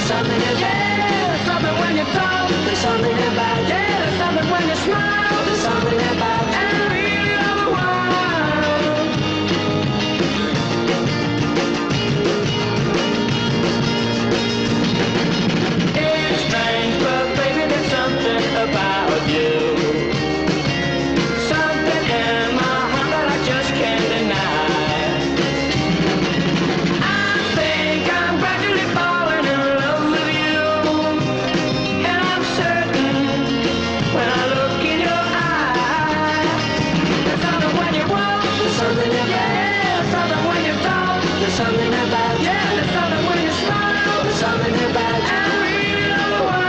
There's something about, yeah, there's something when you talk. There's something about, yeah, there's something when you smile. There's something about, and really all the while. It's strange, but baby, there's something about you. Something in my heart that I just can't deny. I think I'm gradually falling in love with you. And I'm certain when I look in your eyes. There's something when you walk. There's something about, yeah, there's something when you talk. There's something about, yeah, there's something when you smile. There's something about, and really all the while.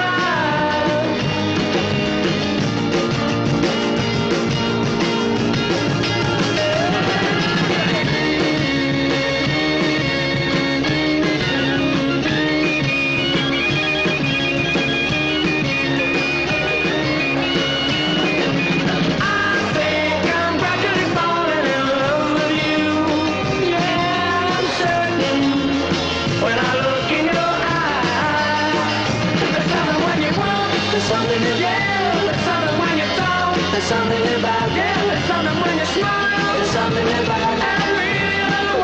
Something about, yeah, there's something when you smile. There's something about, and really all the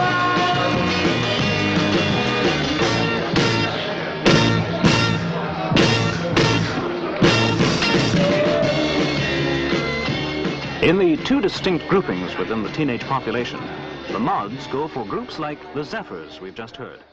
while. In the two distinct groupings within the teenage population, the mods go for groups like the Zephyrs we've just heard.